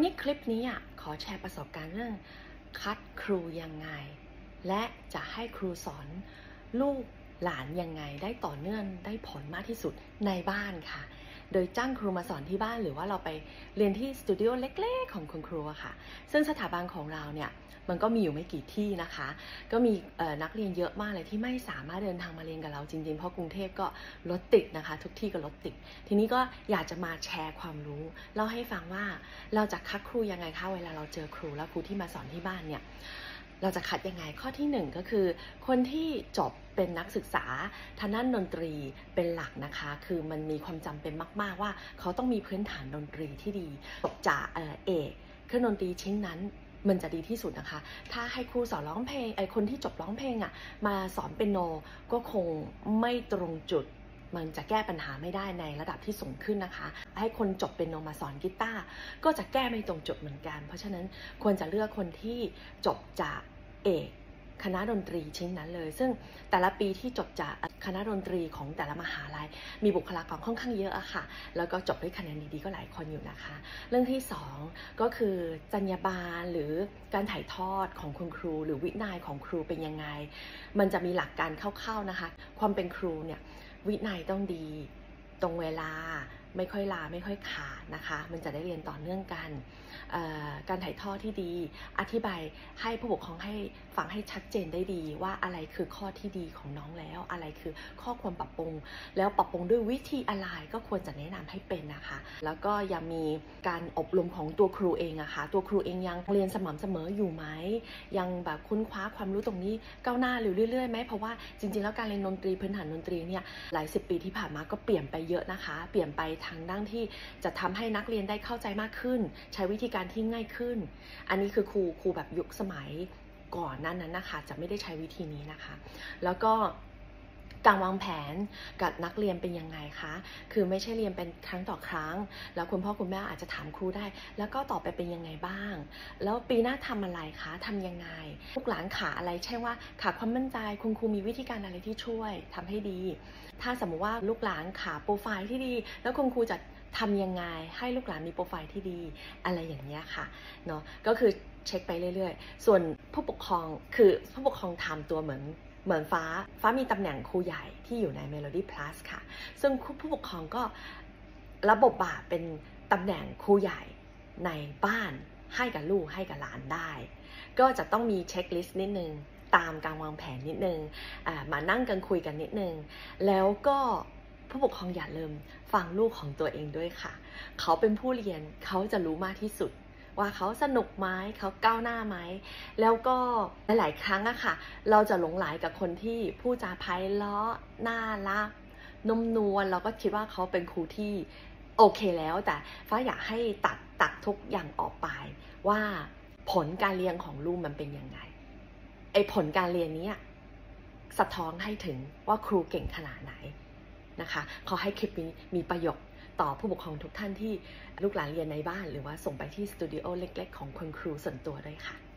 นี้คลิปนี้ขอแชร์ประสบการณ์เรื่องคัดครูยังไงและจะให้ครูสอนลูกหลานยังไงได้ต่อเนื่องได้ผลมากที่สุดในบ้านค่ะโดยจ้างครูมาสอนที่บ้านหรือว่าเราไปเรียนที่สตูดิโอเล็กๆของคุณครูค่ะซึ่งสถาบันของเราเนี่ยมันก็มีอยู่ไม่กี่ที่นะคะก็มีนักเรียนเยอะมากเลยที่ไม่สามารถเดินทางมาเรียนกับเราจริงๆเพราะกรุงเทพก็รถติดนะคะทุกที่ก็รถติดทีนี้ก็อยากจะมาแชร์ความรู้เล่าให้ฟังว่าเราจะคัดครูยังไงคะเวลาเราเจอครูแล้วครูที่มาสอนที่บ้านเนี่ยเราจะคัดยังไงข้อที่1ก็คือคนที่จบเป็นนักศึกษาทางด้านดนตรีเป็นหลักนะคะคือมันมีความจำเป็นมากๆว่าเขาต้องมีพื้นฐานดนตรีที่ดีจบจากเอกเครื่องดนตรีชิ้นนั้นมันจะดีที่สุดนะคะถ้าให้ครูสอนร้องเพลงคนที่จบร้องเพลงมาสอนเปียโนก็คงไม่ตรงจุดมันจะแก้ปัญหาไม่ได้ในระดับที่สูงขึ้นนะคะให้คนจบเปียโนมาสอนกีตาร์ก็จะแก้ไม่ตรงจุดเหมือนกันเพราะฉะนั้นควรจะเลือกคนที่จบจากเอกคณะดนตรีชิ้นนั้นเลยซึ่งแต่ละปีที่จบจากคณะดนตรีของแต่ละมหาลัยมีบุคลากรค่อนข้างเยอะค่ะแล้วก็จบด้วยคะแนนดีๆก็หลายคนอยู่นะคะเรื่องที่2ก็คือจรรยาบรรณหรือการถ่ายทอดของคุณครูหรือวินัยของครูเป็นยังไงมันจะมีหลักการคร่าวๆนะคะความเป็นครูเนี่ยวินัยต้องดีตรงเวลาไม่ค่อยลาไม่ค่อยขาดนะคะมันจะได้เรียนต่อเนื่องกันการถ่ายทอดที่ดีอธิบายให้ผู้ปกครองให้ฟังให้ชัดเจนได้ดีว่าอะไรคือข้อที่ดีของน้องแล้วอะไรคือข้อควรปรับปรุงแล้วปรับปรุงด้วยวิธีอะไรก็ควรจะแนะนำให้เป็นนะคะแล้วก็ยังมีการอบรมของตัวครูเองอะค่ะตัวครูเองยังเรียนสม่ำเสมออยู่ไหมยังแบบค้นคว้าความรู้ตรงนี้ก้าวหน้าอยู่เรื่อยๆไหมเพราะว่าจริงๆแล้วการเรียนดนตรีพื้นฐานดนตรีเนี่ยหลาย10 ปีที่ผ่านมาก็เปลี่ยนไปเยอะนะคะเปลี่ยนไปทางด้านที่จะทำให้นักเรียนได้เข้าใจมากขึ้นใช้วิธีการที่ง่ายขึ้นอันนี้คือครูแบบยุคสมัยก่อนนั้นนะคะจะไม่ได้ใช้วิธีนี้นะคะแล้วก็การวางแผนกับนักเรียนเป็นยังไงคะคือไม่ใช่เรียนเป็นครั้งต่อครั้งแล้วคุณพ่อคุณแม่อาจจะถามครูได้แล้วก็ต่อไปเป็นยังไงบ้างแล้วปีหน้าทำอะไรคะทำยังไงลูกหลานขาอะไรใช่ว่าขาความมั่นใจคุณครูมีวิธีการอะไรที่ช่วยทำให้ดีถ้าสมมติว่าลูกหลานขาโปรไฟล์ที่ดีแล้วคุณครูจะทำยังไงให้ลูกหลานมีโปรไฟล์ที่ดีอะไรอย่างเงี้ยค่ะเนาะก็คือเช็คไปเรื่อยๆส่วนผู้ปกครองคือผู้ปกครองทำตัวเหมือนฟ้ามีตำแหน่งครูใหญ่ที่อยู่ใน Melody Plus ค่ะซึ่งผู้ปกครองก็ระบบบาเป็นตำแหน่งครูใหญ่ในบ้านให้กับลูกให้กับหลานได้ก็จะต้องมีเช็คลิสต์นิดนึงตามการวางแผนนิดนึงมานั่งกันคุยกันนิดนึงแล้วก็ผู้ปกครองอย่าลืมฟังลูกของตัวเองด้วยค่ะเขาเป็นผู้เรียนเขาจะรู้มากที่สุดว่าเขาสนุกไหมเขาก้าวหน้าไหมแล้วก็หลายครั้งค่ะเราจะหลงไหลกับคนที่พูดจาไพเราะน่ารักนุ่มนวลเราก็คิดว่าเขาเป็นครูที่โอเคแล้วแต่ฟ้าอยากให้ตัดทุกอย่างออกไปว่าผลการเรียนของลูกมันเป็นยังไงไอ้ผลการเรียนนี้สะท้อนให้ถึงว่าครูเก่งขนาดไหนนะคะขอให้คลิปนี้มีประโยชน์ต่อผู้ปกครองทุกท่านที่ลูกหลานเรียนในบ้านหรือว่าส่งไปที่สตูดิโอเล็กๆของคุณครูส่วนตัวด้วยค่ะ